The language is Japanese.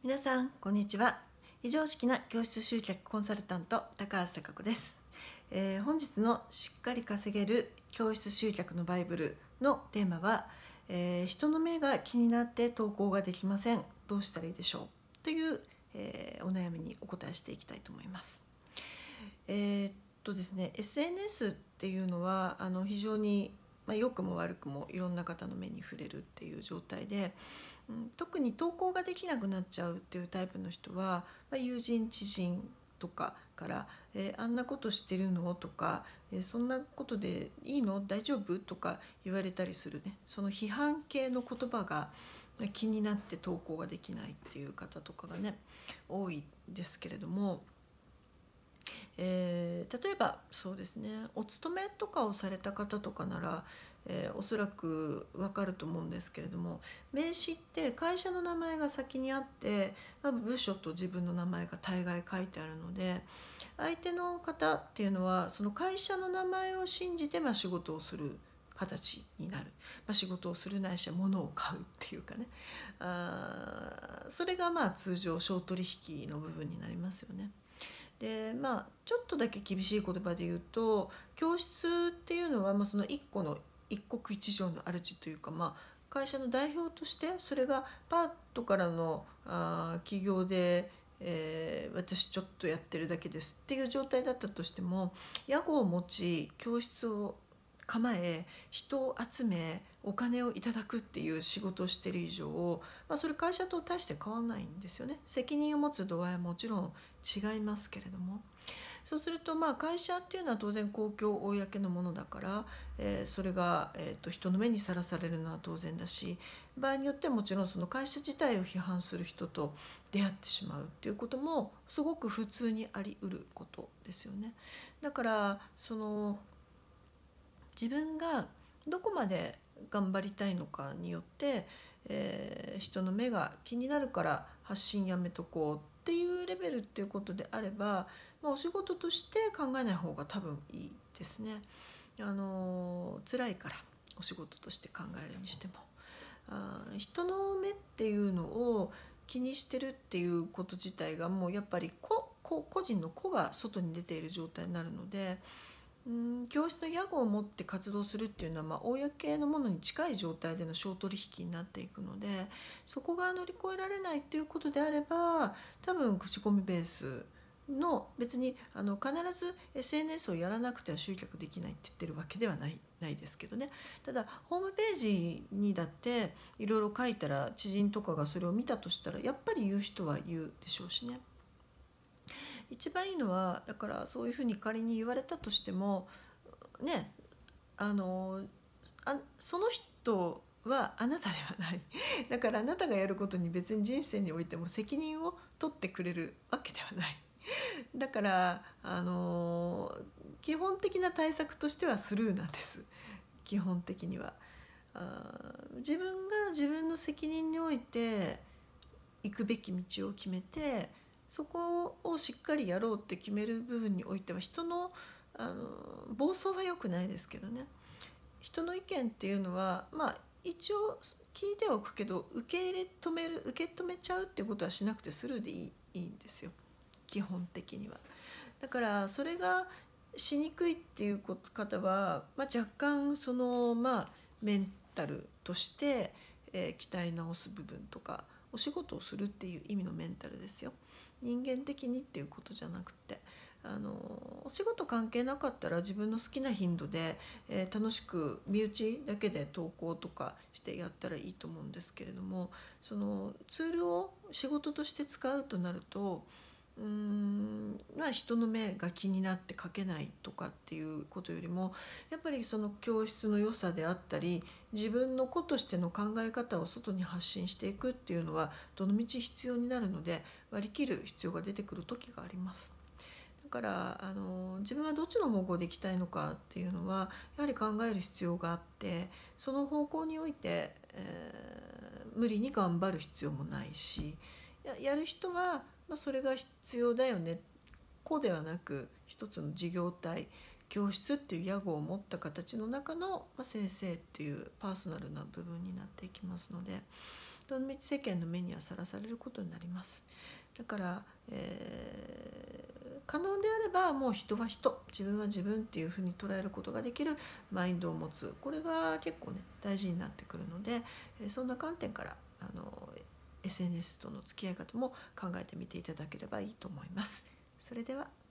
皆さんこんにちは。非常識な教室集客コンサルタント高橋貴子です。本日のしっかり稼げる教室集客のバイブルのテーマは、人の目が気になって投稿ができません、どうしたらいいでしょうという、お悩みにお答えしていきたいと思います。ですね、SNS っていうのは非常に良くも悪くもいろんな方の目に触れるっていう状態で、特に投稿ができなくなっちゃうっていうタイプの人は、友人知人とかから、あんなことしてるのとか、そんなことでいいの大丈夫とか言われたりするね、その批判系の言葉が気になって投稿ができないっていう方とかがね多いですけれども、例えばそうですね、お勤めとかをされた方とかなら、おそらくわかると思うんですけれども、名刺って会社の名前が先にあって、部署と自分の名前が大概書いてあるので、相手の方っていうのはその会社の名前を信じて仕事をする形になる、仕事をするないしは物を買うっていうかね、それが通常商取引の部分になりますよね。でちょっとだけ厳しい言葉で言うと、教室っていうのは、その一個の一国一城の主というか、会社の代表としてそれがパートからの企業で、私ちょっとやってるだけですっていう状態だったとしても、屋号を持ち教室を構え人を集めお金をいただくっていう仕事をしている以上、それ会社と大して変わらないんですよね。責任を持つ度合いはもちろん違いますけれども、そうすると会社っていうのは当然公共公のものだから、それが、人の目にさらされるのは当然だし、場合によってはもちろんその会社自体を批判する人と出会ってしまうっていうこともすごく普通にあり得ることですよね。だから自分がどこまで頑張りたいのかによって、人の目が気になるから発信やめとこうっていうレベルっていうことであれば、お仕事として考えない方が多分いいですね。辛いからお仕事として考えるにしても、人の目っていうのを気にしてるっていうこと自体がもうやっぱり個人の個が外に出ている状態になるので、教室の屋号を持って活動するっていうのは、公のものに近い状態での商取引になっていくので、そこが乗り越えられないっていうことであれば、多分口コミベースの、別に必ず SNS をやらなくては集客できないって言ってるわけではないですけどね。ただホームページにだっていろいろ書いたら、知人とかがそれを見たとしたらやっぱり言う人は言うでしょうしね。一番いいのは、だからそういうふうに仮に言われたとしてもね、その人はあなたではないだからあなたがやることに別に人生においても責任を取ってくれるわけではないだから基本的な対策としてはスルーなんです。基本的には自分が自分の責任において行くべき道を決めて、そこをしっかりやろうって決める部分においては、人の暴走は良くないですけどね、人の意見っていうのは一応聞いておくけど、受け止めちゃうっていうことはしなくてスルーでいいんですよ、基本的には。だからそれがしにくいっていう方は、若干メンタルとして、鍛え直す部分とか、お仕事をするっていう意味のメンタルですよ。人間的にっていうことじゃなくて、お仕事関係なかったら自分の好きな頻度で、楽しく身内だけで投稿とかしてやったらいいと思うんですけれども、そのツールを仕事として使うとなると、人の目が気になって書けないとかっていうことよりも、やっぱりその教室の良さであったり、自分の子としての考え方を外に発信していくっていうのはどのみち必要になるので、割り切る必要が出てくる時があります。だから自分はどっちの方向で行きたいのかっていうのはやはり考える必要があって、その方向において、無理に頑張る必要もないし、やる人は、それが必要だよね、こうではなく一つの事業体、教室っていう屋号を持った形の中の、先生っていうパーソナルな部分になっていきますので、 どのみち世間の目にはさらされることになります。だから、可能であればもう人は人、自分は自分っていうふうに捉えることができるマインドを持つ、これが結構ね大事になってくるので、そんな観点からSNS との付き合い方も考えてみていただければいいと思います。それでは。